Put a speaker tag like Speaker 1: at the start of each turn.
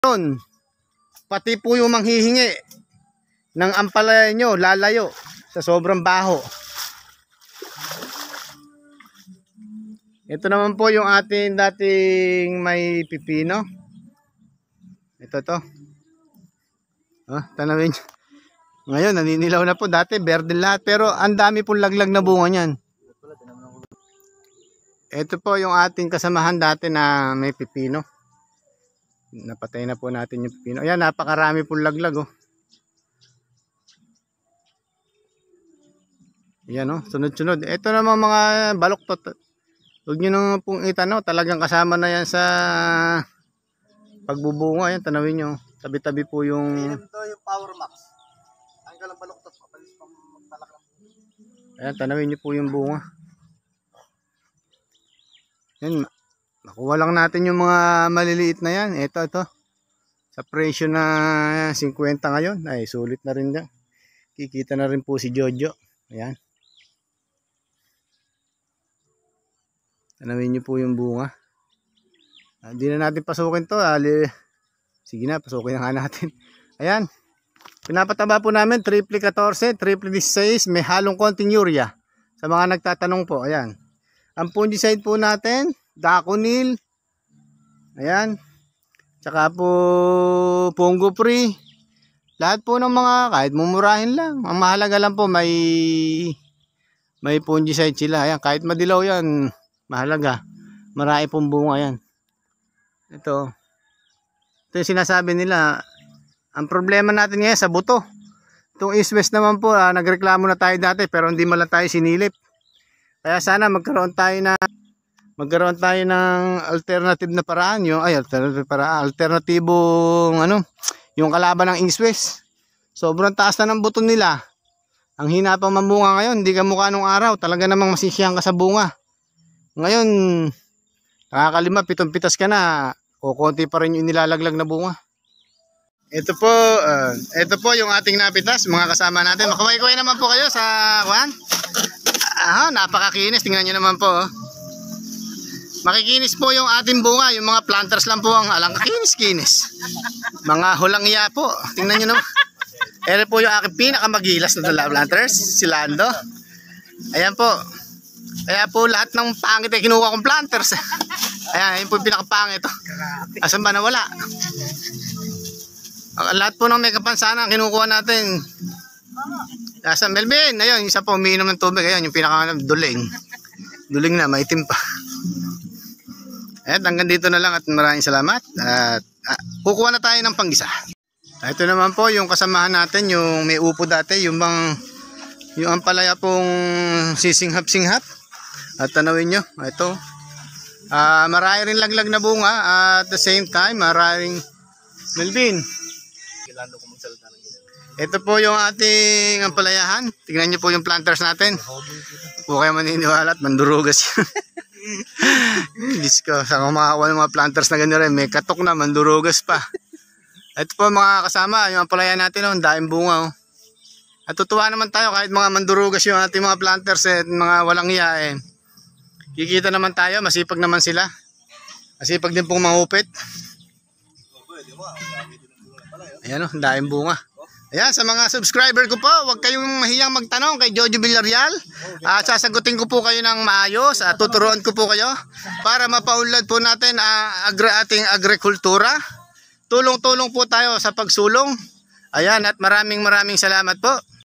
Speaker 1: Pati po yung manghihingi ng ampalaya nyo, lalayo sa sobrang baho. Ito naman po yung ating dating may pipino. Ito to. Tanawin nyo. Ngayon, naninilaw na po. Dati, berde lahat. Pero ang dami pong laglag na bunga niyan. Ito po yung ating kasamahan dati na may pipino. Napatay na po natin yung pipino. Ayan, napakarami pong laglag. Oh. Ayan, oh, sunod-sunod. Ito naman mga baluktot. Huwag nyo nang pong itano. Talagang kasama na yan sa pagbubunga. Ayan, tanawin nyo. Tabi-tabi po yung...
Speaker 2: Ito yung Power Max. Ang baluktot. Mapalis pang magtalak ng bunga.
Speaker 1: Ayan, tanawin nyo po yung bunga. Ayan, makuha lang natin yung mga maliliit na yan. Ito. Sa presyo na 50 ngayon. Ay, sulit na rin yan. Kikita na rin po si Jojo. Ayan. Tanawin nyo po yung bunga. Hindi na natin pasukin to. Sige na, pasukin na nga natin. Ayan. Pinapataba po namin. Triple 14, triple 16. May halong konting urea. Sa mga nagtatanong po. Ayan. Ang fungicide po natin, Daconil. Ayan. Tsaka po Pongo Free. Lahat po ng mga kahit mumurahin lang. Ang mahalaga lang po may fungicide sila. Ayan, kahit madilaw yan, mahalaga. Marami pong bunga yan. Ito yung sinasabi nila. Ang problema natin ngayon sa buto. Itong East West naman po, nagreklamo na tayo dati pero hindi man lang tayo sinilip. Kaya sana magkaroon tayo ng alternative na paraan, alternatibong yung kalaban ng East West. Sobrang taas na ng buto nila. Ang hina pang mamunga ngayon, hindi ka mukha nung araw, talaga namang masisiyang ka sa bunga. Ngayon, nakakalima, pitong-pitas ka na, o konti pa rin yung nilalaglag na bunga. Ito po yung ating napitas, mga kasama natin. Makaway-kaway naman po kayo sa kuwan. Napakakinis. Tingnan nyo naman po. Oh. Makikinis po yung ating bunga. Yung mga planters lang po ang alang kakinis-kinis. Mga hulangya po. Tingnan nyo naman. Ere po yung aking pinakamagilas na planters. Si Lando. Ayan po. Kaya po lahat ng pangit ay kinuha kong planters. Ayan, yun po yung pinakapangit. Asan ba nawala? Lahat po ng may kapansana kinukuha natin. Nasa Melvin, ayun, isa po umiinom ng tubig, ayun, yung pinaka-duling. Duling na, maitim pa. At hanggang dito na lang at maraming salamat. At kukuha na tayo ng panggisa. Ito naman po yung kasamahan natin, yung may upo dati, yung ampalaya pong sisinghap-singhap. At tanawin nyo, ito. Marami rin laglag na bunga at the same time, maraming Melvin.
Speaker 2: Kilando ko magsalita ng ganyan.
Speaker 1: Ito po yung ating ampalayahan. Tignan nyo po yung planters natin. Huwag kayo maniniwala at mandurugas yun. Diyos ko, saan ko makakuha ng mga planters na ganyan rin. May katok na, mandurugas pa. Ito po mga kasama, yung ampalayahan natin, ang daing bunga. At tutuwa naman tayo kahit mga mandurugas yung ating mga planters at mga walang iya. Kikita naman tayo, masipag naman sila. Masipag din pong mahupit. Ayan o, daing bunga. Ayan, sa mga subscriber ko po, huwag kayong mahiyang magtanong kay Jojo Villarreal. Sasagutin ko po kayo ng maayos at tuturuan ko po kayo para mapaunlad po natin ating agrikultura. Tulong-tulong po tayo sa pagsulong. Ayan, at maraming salamat po.